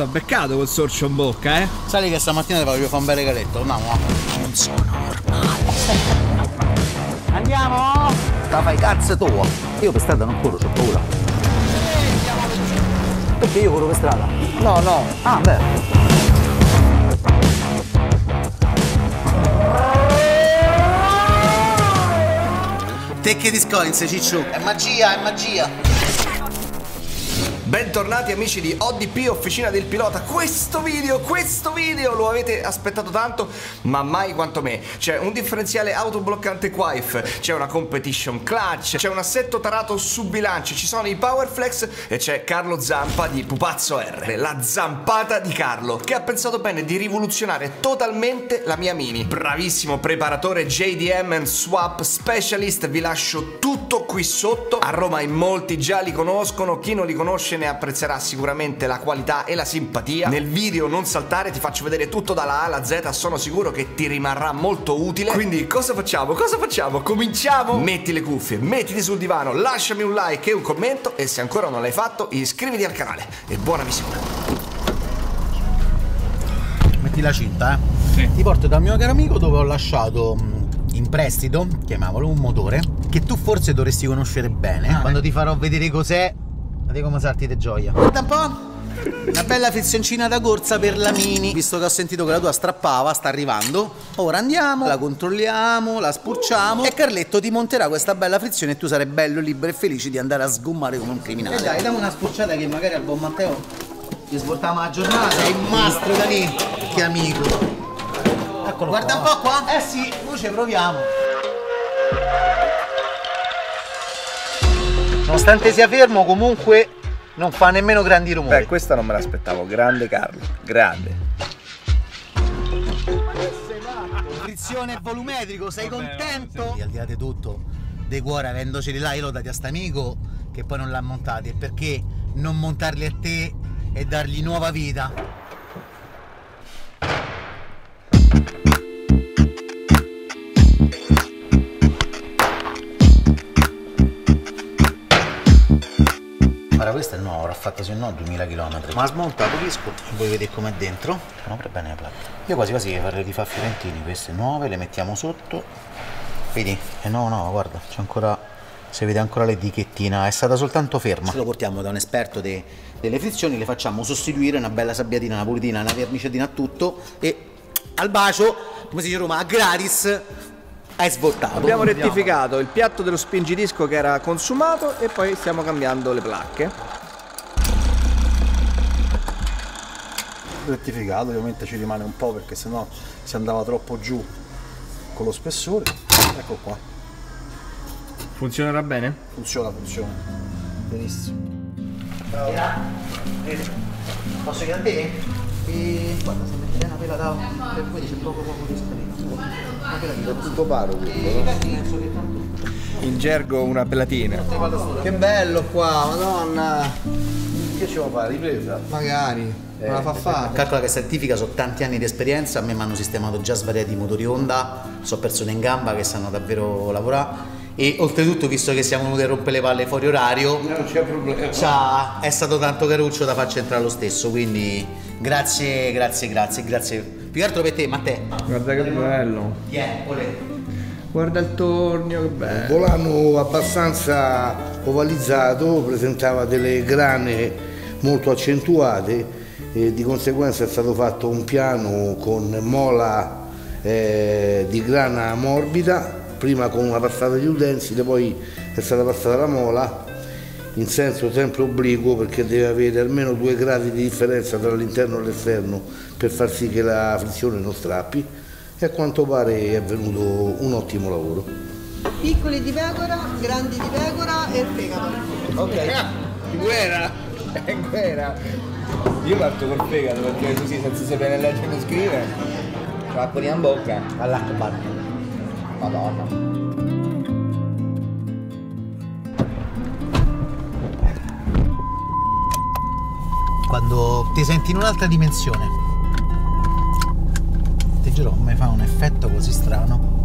T'ho beccato col sorcio in bocca, eh? Sai che stamattina ti voglio fare un bel regaletto, andiamo. Non sono normale. Andiamo? La fai cazzo tua. Io per strada non corro, c'ho paura. Perché io corro per strada? No, no. Ah, beh. Te che discoins, Ciccio? È magia, è magia. Bentornati amici di ODP Officina del Pilota. Questo video lo avete aspettato tanto, ma mai quanto me. C'è un differenziale autobloccante Quaif, c'è una competition clutch, c'è un assetto tarato su bilanci, ci sono i Powerflex e c'è Carlo Zampa di Pupazzo R, la zampata di Carlo, che ha pensato bene di rivoluzionare totalmente la mia Mini. Bravissimo preparatore JDM and Swap Specialist, vi lascio tutto qui sotto. A Roma in molti già li conoscono, chi non li conosce ne apprezzerà sicuramente la qualità e la simpatia. Nel video non saltare, ti faccio vedere tutto dalla A alla Z, sono sicuro che ti rimarrà molto utile. Quindi cosa facciamo? Cosa facciamo? Cominciamo? Metti le cuffie, mettiti sul divano, lasciami un like e un commento e se ancora non l'hai fatto iscriviti al canale e buona visione. Metti la cinta, Sì. Ti porto dal mio caro amico dove ho lasciato in prestito, chiamiamolo, un motore che tu forse dovresti conoscere bene. Quando ti farò vedere cos'è, vedi come salti di gioia. Guarda un po'. Una bella frizioncina da corsa per la Mini. Visto che ho sentito che la tua strappava, sta arrivando. Ora andiamo, la controlliamo, la spurciamo e Carletto ti monterà questa bella frizione e tu sarai bello, libero e felice di andare a sgommare come un criminale. E dai, dammi una spurciata che magari al buon Matteo ti svoltiamo la giornata. È il mastro da lì, che amico. Eccolo. Guarda qua. Un po' qua. Eh sì, noi ci proviamo. Nonostante sia fermo, comunque non fa nemmeno grandi rumori. Beh, questa non me l'aspettavo, grande Carlo, grande. Frizione volumetrico, sei contento? Al di là di tutto, dei cuori avendoceli là, io l'ho dati a sta amico che poi non l'ha montati. E perché non montarli a te e dargli nuova vita? Ora questa è nuova, l'ho fatta se no 2000 km. Ma smontato disco, vuoi vedere com'è dentro? Apre bene la placa. Io quasi quasi farei di fa fiorentini, queste nuove, le mettiamo sotto. Vedi? No, guarda, c'è ancora. Si vede ancora l'etichettina, è stata soltanto ferma. Se lo portiamo da un esperto delle frizioni, le facciamo sostituire una bella sabbiatina, una pulitina, una verniciatina a tutto e al bacio, come si dice a Roma, a gratis. Hai svoltato. Abbiamo rettificato il piatto dello spingidisco che era consumato e poi stiamo cambiando le placche. Rettificato, ovviamente ci rimane un po' perché sennò si andava troppo giù con lo spessore. Ecco qua. Funzionerà bene? Funziona. Benissimo. Bravo. Posso chiedere a te? Guarda, se metti una pela da. Per voi c'è poco di scalino. Una pela di Tutto paro In gergo una pelatina. Che bello qua, madonna. Che ci vuoi fare? Ripresa? Magari. Me la fa fare. Calcola che Certifica sono tanti anni di esperienza, a me mi hanno sistemato già svariati motori Honda, so persone in gamba che sanno davvero lavorare. E oltretutto, visto che siamo venuti a rompere le palle fuori orario, Non c'è problema. è stato tanto caruccio da farci entrare lo stesso, quindi grazie. Più che altro per te, Matteo. Guarda che bello. Guarda il tornio, che bello. Un volano abbastanza ovalizzato, presentava delle grane molto accentuate e di conseguenza è stato fatto un piano con mola di grana morbida, prima con una passata di utensile, poi è stata passata la mola in senso sempre obliquo perché deve avere almeno 2 gradi di differenza tra l'interno e l'esterno per far sì che la frizione non strappi e a quanto pare è venuto un ottimo lavoro. Piccoli di pecora, grandi di pecora e il fegato. Ok. Guerra. Io parto col fegato perché così senza sapere leggere e scrivere. L'acqua in bocca. All'acqua. Madonna. Quando ti senti in un'altra dimensione, ti giuro, mi fa un effetto così strano.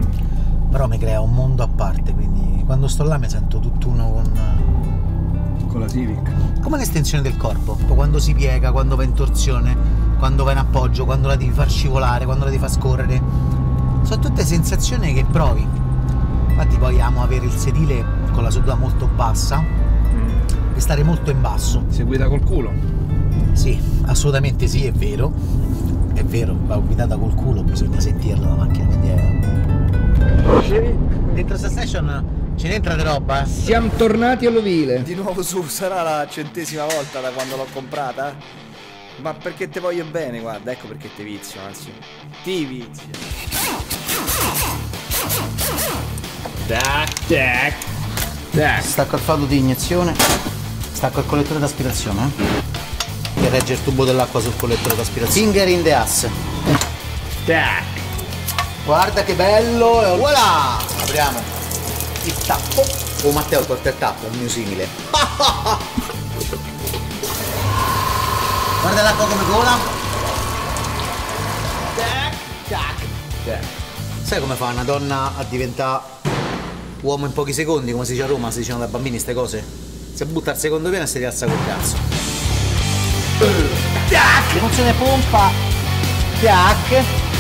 Però mi crea un mondo a parte, quindi quando sto là mi sento tutt'uno con la Civic. Come l'estensione del corpo, quando si piega, quando va in torsione, quando va in appoggio, quando la devi far scivolare, quando la devi far scorrere. Sono tutte sensazioni che provi. Infatti poi amo avere il sedile con la seduta molto bassa e stare molto in basso. Si guida col culo? Sì, assolutamente sì, è vero. È vero, va guidata col culo, bisogna sentirla la macchina, quindi è... Dentro sta station ce n'entra di roba? Siamo tornati all'ovile. Di nuovo su, sarà la 100ª volta da quando l'ho comprata? Ma perché te voglio bene, guarda, ecco perché te vizio, anzi. Ti vizio. Tac. Stacco il fallo di iniezione, stacco il collettore d'aspirazione, che regge il tubo dell'acqua sul collettore d'aspirazione. Finger in the ass. Tac. Guarda che bello, e voilà! Apriamo il tappo. Oh, Matteo, porta il tappo, un mio simile. Guarda l'acqua come cola. Sai come fa una donna a diventare uomo in pochi secondi, come si dice a Roma, si dicevano da bambini ste cose? Si butta al secondo piano e si rialza col cazzo. Funzione pompa. Tac.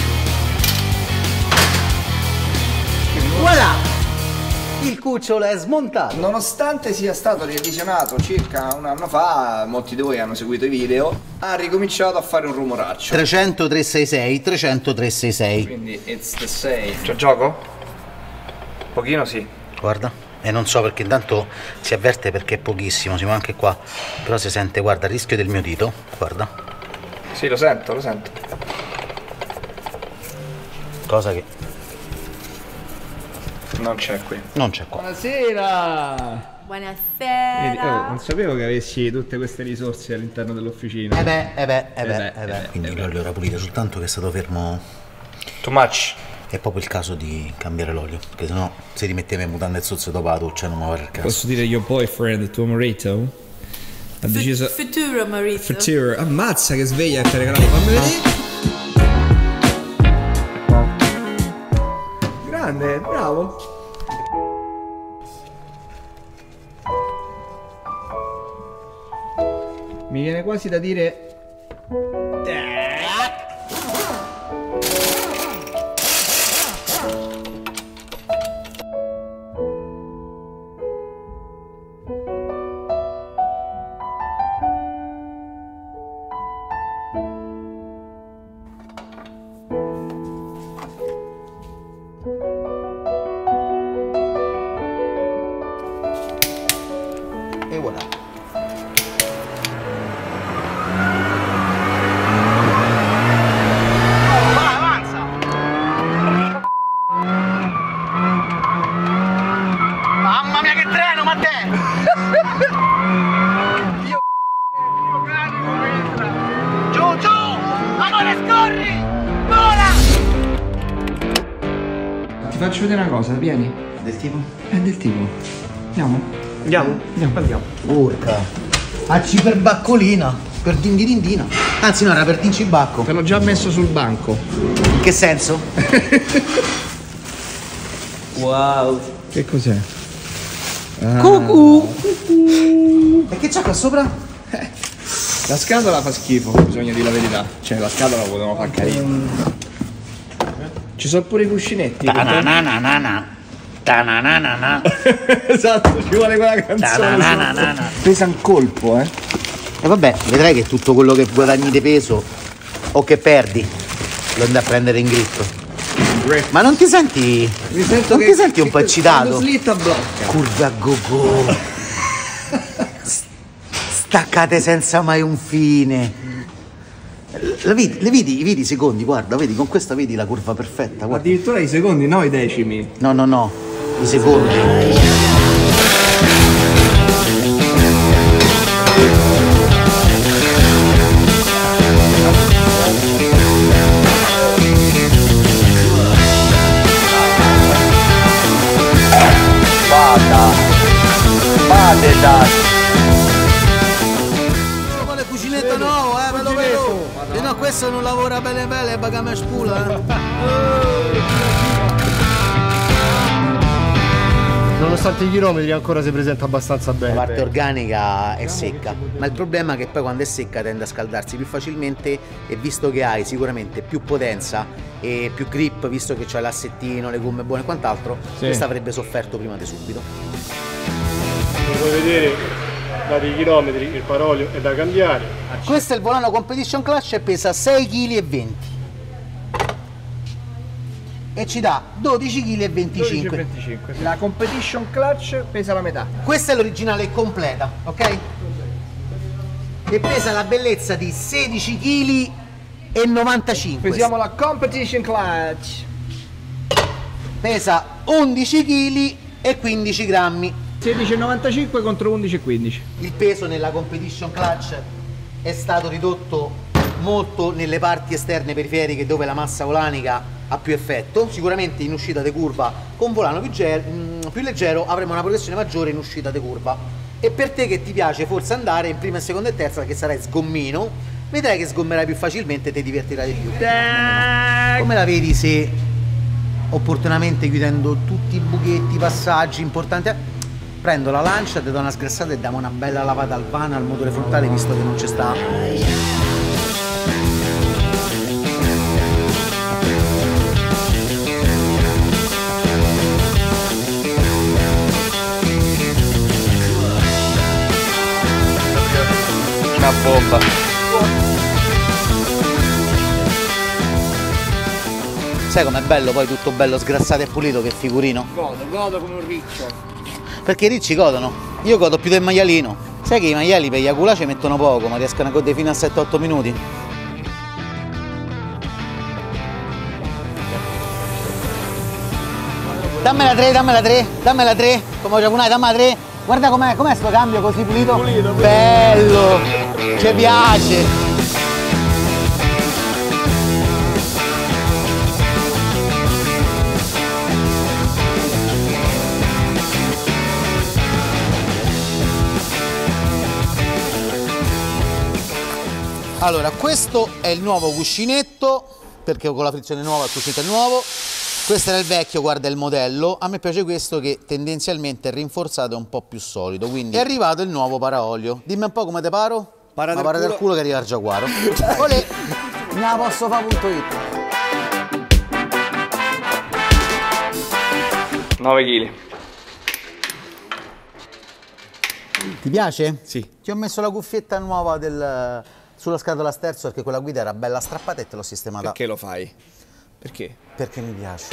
Voilà! Il cucciolo è smontato. Nonostante sia stato revisionato circa un anno fa, molti di voi hanno seguito i video, ha ricominciato a fare un rumoraccio. 300 366, 300 366. Quindi it's the same. C'è gioco? Pochino sì. Guarda, e non so perché intanto si avverte perché è pochissimo, siamo anche qua. Però si sente, guarda, il rischio del mio dito, guarda. Sì, lo sento, lo sento. Cosa che non c'è qui. non c'è qua. Buonasera! Buonasera. Non sapevo che avessi tutte queste risorse all'interno dell'officina. Quindi l'olio era pulito, soltanto che è stato fermo. Too much. È proprio il caso di cambiare l'olio, perché sennò se rimetteva in mutande e zozze dopo la doccia non mi va il caso. Posso dire your boyfriend, il tuo marito? Ha deciso... Futuro marito. Futuro. Ammazza che sveglia e ti ha regalato. Fammi vedere. Grande, bravo. Mi viene quasi da dire... E voilà. Mamma mia che treno, Matteo! Giù, giù! Amore, scorri! Vola! Ti faccio vedere una cosa, vieni. Del tipo? È del tipo. Andiamo? Andiamo. Urca. A ciperbaccolina. Per dindirindina. Anzi no, era per dincibacco. Te l'ho già messo sul banco. In che senso? Wow. Che cos'è? Cucù. E che c'ha qua sopra? La scatola fa schifo, bisogna dire la verità. Cioè la scatola la potevamo far carina. Ci sono pure i cuscinetti. Ta-na-na-na-na. Esatto, ci vuole quella canzone. Pesa un colpo, eh. E vabbè, vedrai che tutto quello che guadagni di peso o che perdi lo andai a prendere in grip. Ma non ti senti? Non ti senti un po' eccitato? Slitta blocca. Curva go-go. Staccate senza mai un fine. Le vedi i secondi, guarda, vedi, con questa vedi la curva perfetta, guarda. Addirittura i secondi, no i decimi. No, i secondi. Bate da. Vuole cucinetta nuovo, ve lo vedo. Se no questo non lavora bene, bagame spula. Nonostante i chilometri ancora si presenta abbastanza bene. La parte organica è secca, ma il problema è che poi quando è secca tende a scaldarsi più facilmente e visto che hai sicuramente più potenza e più grip, visto che c'è l'assettino, le gomme buone e quant'altro, questa avrebbe sofferto prima di subito. Come puoi vedere, dati i chilometri, il parolio è da cambiare. Questo è il volano Competition Clutch e pesa 6,20 kg. E ci dà 12,25 kg. La Competition Clutch pesa la metà. Questa è l'originale completa, ok? Che pesa la bellezza di 16,95 kg. Pesiamo la Competition Clutch. Pesa 11 kg e 15 grammi. 16,95 contro 11,15. Il peso nella Competition Clutch è stato ridotto molto nelle parti esterne periferiche dove la massa volanica ha più effetto. Sicuramente in uscita di curva con volano più leggero avremo una progressione maggiore in uscita di curva. E per te che ti piace forse andare in prima, seconda e terza, perché sarai sgommino, vedrai che sgommerai più facilmente e ti divertirai di più. Come la vedi se opportunamente chiudendo tutti i buchetti, i passaggi importanti, prendo la lancia, ti do una sgrassata e diamo una bella lavata al vano al motore frontale, visto che non ci sta. Una bomba. Sai com'è bello poi tutto bello sgrassato e pulito, che figurino? Godo come un riccio. Perché i ricci godono, io godo più del maialino. Sai che i maiali per Iacula ci mettono poco, ma riescono a godere fino a 7-8 minuti. Dammela 3, dammela 3, dammela 3, come giapunai, dammela 3. Guarda com'è sto cambio così pulito. Bello, ci piace. Allora, questo è il nuovo cuscinetto, perché con la frizione nuova il cuscinetto è nuovo. Questo era il vecchio, guarda il modello. A me piace questo che tendenzialmente è rinforzato e un po' più solido. Quindi è arrivato il nuovo paraolio. Dimmi un po' come te paro? Para del culo che arriva il giaguaro. Olè, me la posso fare.it. 9 kg. Ti piace? Sì. Ti ho messo la cuffietta nuova sulla scatola sterzo perché quella guida era bella strappata e te l'ho sistemata. Perché lo fai? Perché? Perché mi piace.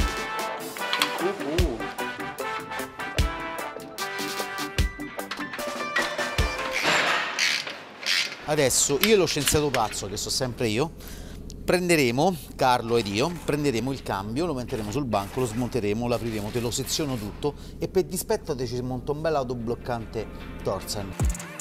Adesso io e lo scienziato pazzo, che so sempre io, prenderemo, Carlo ed io, prenderemo il cambio, lo metteremo sul banco, lo smonteremo, lo apriremo, te lo seziono tutto e per dispetto te ci monta un bel autobloccante Torsen.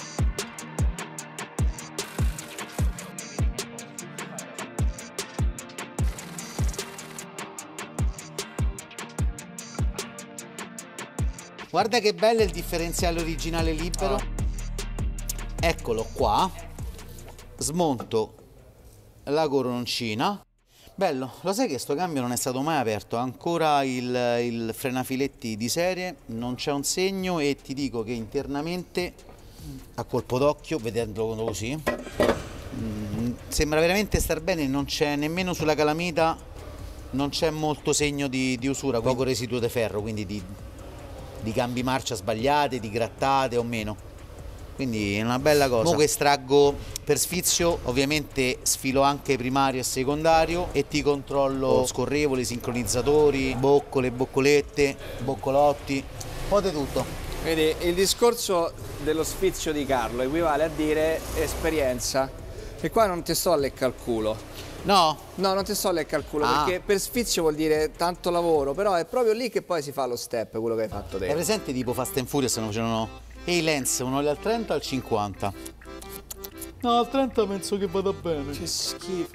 Guarda che bello il differenziale originale libero. Eccolo qua. Smonto la coroncina. Bello, lo sai che sto cambio non è stato mai aperto, ha ancora il frenafiletti di serie, non c'è un segno e ti dico che internamente, a colpo d'occhio, vedendolo così, sembra veramente star bene, non c'è nemmeno sulla calamita, non c'è molto segno di usura, poco residuo di ferro, quindi di cambi marcia sbagliate, di grattate o meno, quindi è una bella cosa. Mo che estraggo per sfizio, ovviamente sfilo anche primario e secondario e ti controllo scorrevoli, sincronizzatori, boccole, boccolette, boccolotti, un po' di tutto. Vedi, il discorso dello sfizio di Carlo equivale a dire esperienza, e qua non ti sto a leccare il culo. No? No, non ti sto a leccare il culo, perché per sfizio vuol dire tanto lavoro, però è proprio lì che poi si fa lo step, quello che hai fatto te. È presente tipo Fast and Furious, se non facevano i lens, uno al 30 o al 50? No, al 30 penso che vada bene. Che schifo.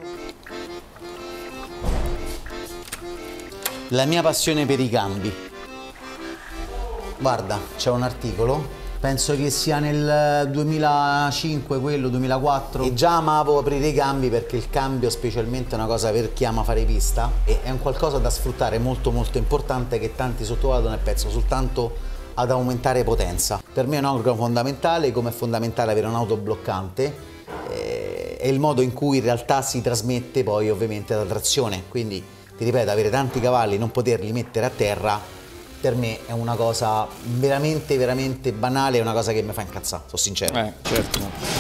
La mia passione per i cambi. Guarda, c'è un articolo, penso che sia nel 2005, quello 2004, e già amavo aprire i cambi perché il cambio specialmente è una cosa per chi ama fare pista e è un qualcosa da sfruttare molto molto importante che tanti sottovalutano e pensano soltanto ad aumentare potenza. Per me è un organo fondamentale, come è fondamentale avere un'auto bloccante, è il modo in cui in realtà si trasmette poi ovviamente la trazione. Quindi ti ripeto, avere tanti cavalli, non poterli mettere a terra, per me è una cosa veramente veramente banale, è una cosa che mi fa incazzare, sono sincero. Certo.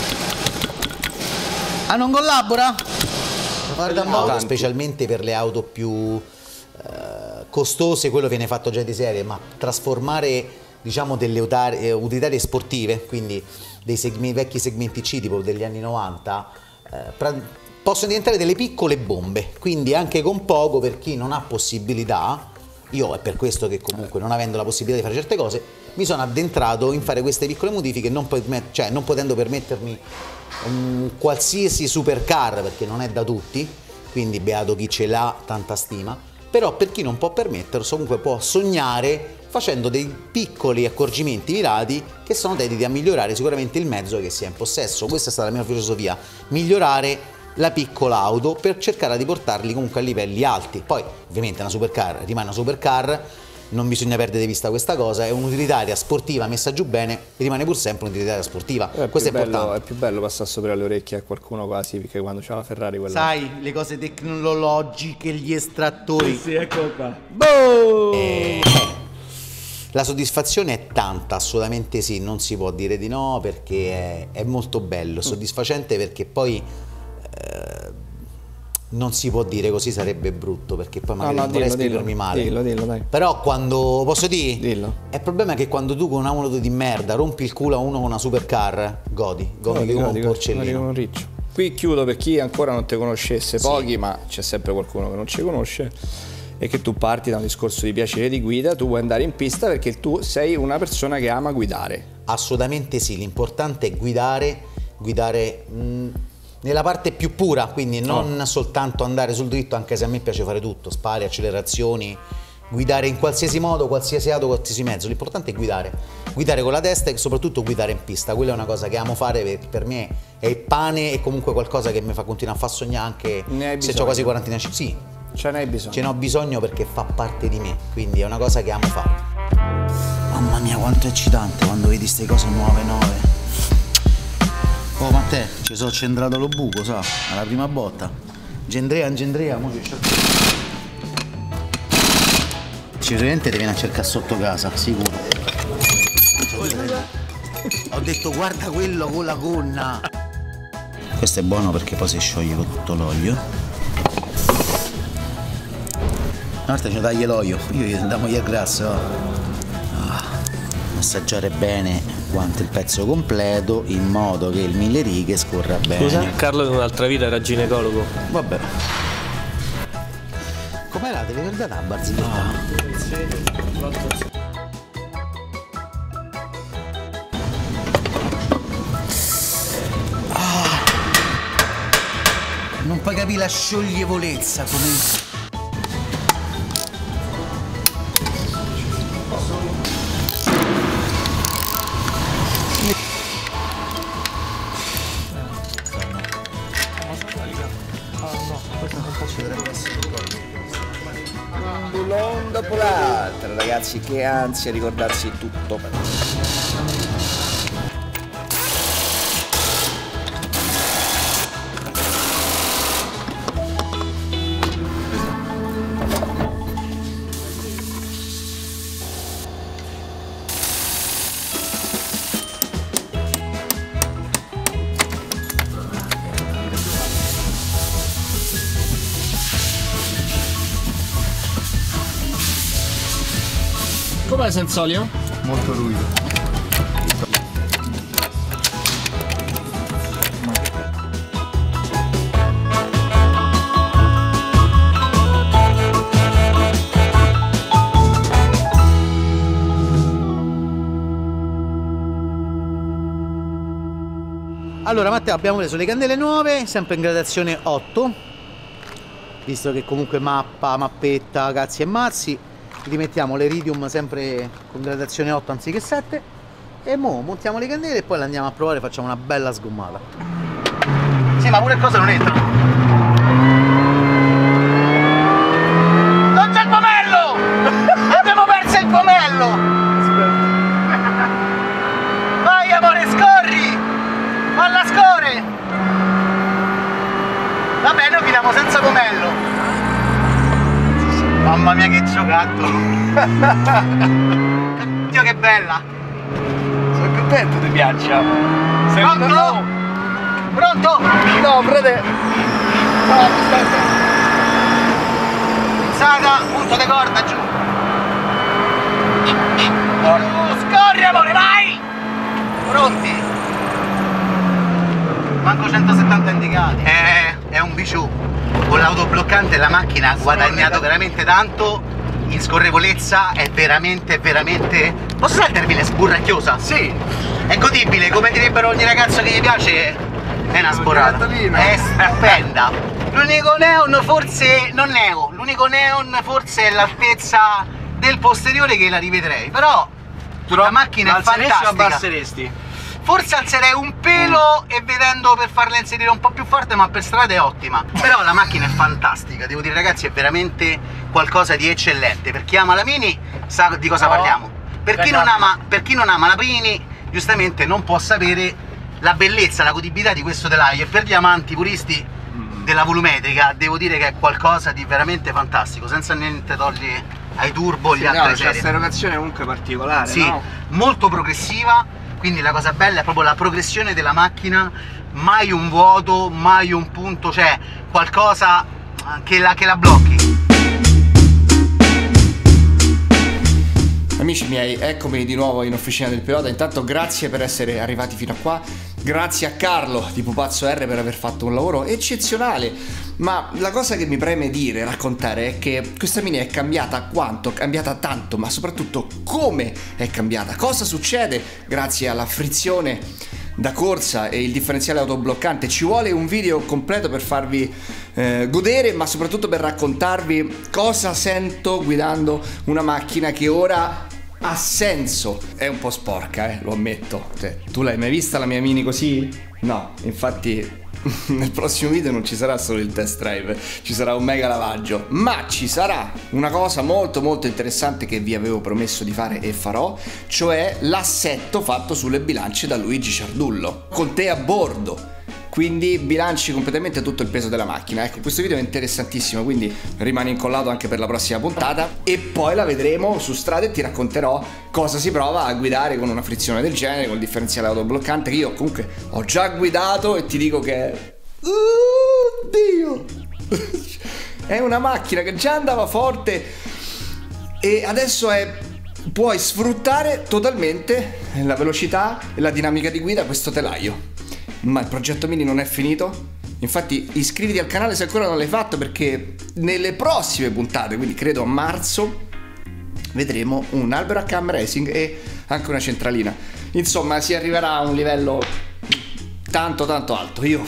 Ah, non collabora? Guarda un po', specialmente per le auto più costose, quello viene fatto già di serie, ma trasformare, diciamo, delle utilitarie sportive, quindi dei vecchi segmenti C tipo degli anni 90, possono diventare delle piccole bombe, quindi anche con poco, per chi non ha possibilità. Io è per questo che comunque, non avendo la possibilità di fare certe cose, mi sono addentrato in fare queste piccole modifiche, non potendo permettermi un qualsiasi supercar, perché non è da tutti, quindi beato chi ce l'ha, tanta stima, però per chi non può permettersi comunque può sognare facendo dei piccoli accorgimenti mirati che sono dediti a migliorare sicuramente il mezzo che si è in possesso. Questa è stata la mia filosofia, migliorare la piccola auto per cercare di portarli comunque a livelli alti. Poi ovviamente una supercar rimane una supercar, non bisogna perdere di vista questa cosa, è un'utilitaria sportiva messa giù bene, rimane pur sempre un'utilitaria sportiva. Questo è importante. È più bello passare sopra le orecchie a qualcuno quasi, perché quando c'è la Ferrari quella... Sai, le cose tecnologiche, gli estrattori. Sì, ecco qua. La soddisfazione è tanta, assolutamente sì, non si può dire di no, perché è molto bello, soddisfacente, perché poi non si può dire così, sarebbe brutto, perché poi magari non vorrei esprimermi male. Dillo, dai. Però quando, posso dire? Dillo. Il problema è che quando tu con una moto di merda rompi il culo a uno con una supercar, godi come un porcellino. Come un riccio. Qui chiudo per chi ancora non te conoscesse, pochi, ma c'è sempre qualcuno che non ci conosce, e che tu parti da un discorso di piacere di guida, tu vuoi andare in pista perché tu sei una persona che ama guidare. Assolutamente sì, l'importante è guidare nella parte più pura, quindi non soltanto andare sul dritto, anche se a me piace fare tutto, spari, accelerazioni, guidare in qualsiasi modo, qualsiasi auto, qualsiasi mezzo. L'importante è guidare con la testa e soprattutto guidare in pista. Quella è una cosa che amo fare, perché per me è il pane e comunque qualcosa che mi fa continuare a far sognare, anche se ho quasi 40 anni. Sì, ce n'hai bisogno. Ce n'ho bisogno perché fa parte di me, quindi è una cosa che amo fare. Mamma mia, quanto è eccitante quando vedi queste cose nuove. Oh Matteo, ci sono centrato lo buco, sa, alla prima botta. Gendrea, mo sicuramente ti viene a cercare sotto casa, sicuro. Ho detto guarda quello con la gonna. Questo è buono perché poi si scioglie con tutto l'olio. Una volta ci tagli l'olio, io gli andiamo via grasso. Massaggiare bene quanto il pezzo completo in modo che il 1000 righe scorra bene. Scusa, Carlo in un'altra vita era ginecologo. Vabbè. Com'era? Te l'hai ricordata la barzelletta? Non puoi capire la scioglievolezza come... Un dopo l'altro, ragazzi, che ansia ricordarsi tutto. Com'è senza olio? Molto ruvido. Allora Matteo, abbiamo preso le candele nuove, sempre in gradazione 8, visto che comunque mappetta, cazzi e mazzi. Rimettiamo l'Iridium sempre con gradazione 8 anziché 7 e mo montiamo le candele e poi le andiamo a provare e facciamo una bella sgommata. Sì, ma pure cose non entrano. Non c'è il pomello! Abbiamo perso il pomello! Aspetta. Vabbè, noi finiamo senza pomello. Mamma mia che giocattolo. Dio che bella. Sono contento ti piaccia. Sei Pronto? Pronto? No, frate. No, aspetta. Saga, punto di corda giù. Scorri amore, vai! Pronti? Manco 170 indicati. È un biciù. Con l'autobloccante la macchina ha guadagnato veramente tanto. In scorrevolezza è veramente. Posso usare il termine sburracchiosa? Sì. È godibile, come direbbero ogni ragazzo che gli piace. È una sborrata. È stupenda. L'unico neon forse. Non neo. L'unico neon forse è l'altezza del posteriore che la rivedrei. Però la macchina è fantastica. Abbasseresti? Forse alzerei un pelo e vedendo per farla inserire un po' più forte, ma per strada è ottima. Però la macchina è fantastica, devo dire ragazzi, è veramente qualcosa di eccellente. Per chi ama la Mini sa di cosa parliamo. Per chi non ama la Mini, giustamente non può sapere la bellezza, la godibilità di questo telaio. E per gli amanti puristi della volumetrica devo dire che è qualcosa di veramente fantastico, senza niente togli ai turbo gli altri serie. C'è questa erogazione comunque particolare, sì, no? Molto progressiva. Quindi la cosa bella è proprio la progressione della macchina, mai un vuoto, mai un punto, cioè qualcosa che la blocchi. Amici miei, eccomi di nuovo in Officina del Pilota. Intanto grazie per essere arrivati fino a qua. Grazie a Carlo di Pupazzo R per aver fatto un lavoro eccezionale. Ma la cosa che mi preme dire, raccontare, è che questa Mini è cambiata quanto, cambiata tanto, ma soprattutto come è cambiata. Cosa succede grazie alla frizione da corsa e il differenziale autobloccante. Ci vuole un video completo per farvi godere, ma soprattutto per raccontarvi cosa sento guidando una macchina che ora ha senso. È un po' sporca, lo ammetto. Cioè, tu l'hai mai vista la mia Mini così? No, infatti nel prossimo video non ci sarà solo il test drive, ci sarà un mega lavaggio, ma ci sarà una cosa molto interessante che vi avevo promesso di fare e farò, cioè l'assetto fatto sulle bilance da Luigi Ciardullo, con te a bordo. Quindi bilanci completamente tutto il peso della macchina. Ecco, questo video è interessantissimo, quindi rimani incollato anche per la prossima puntata e poi la vedremo su strada e ti racconterò cosa si prova a guidare con una frizione del genere, con il differenziale autobloccante, che io comunque ho già guidato e ti dico che Dio! È una macchina che già andava forte e adesso puoi sfruttare totalmente la velocità e la dinamica di guida questo telaio. Ma il progetto Mini non è finito. Infatti iscriviti al canale se ancora non l'hai fatto, perché nelle prossime puntate, quindi credo a marzo, vedremo un albero a cam racing e anche una centralina. Insomma, si arriverà a un livello tanto alto. Io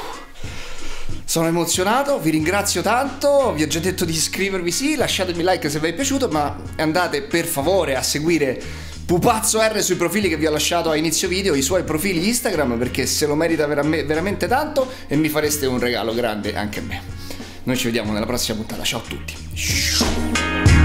sono emozionato, vi ringrazio tanto, vi ho già detto di iscrivervi, sì, lasciatemi like se vi è piaciuto, ma andate per favore a seguire Pupazzo R sui profili che vi ho lasciato a inizio video, i suoi profili Instagram, perché se lo merita veramente tanto e mi fareste un regalo grande anche a me. Noi ci vediamo nella prossima puntata, ciao a tutti.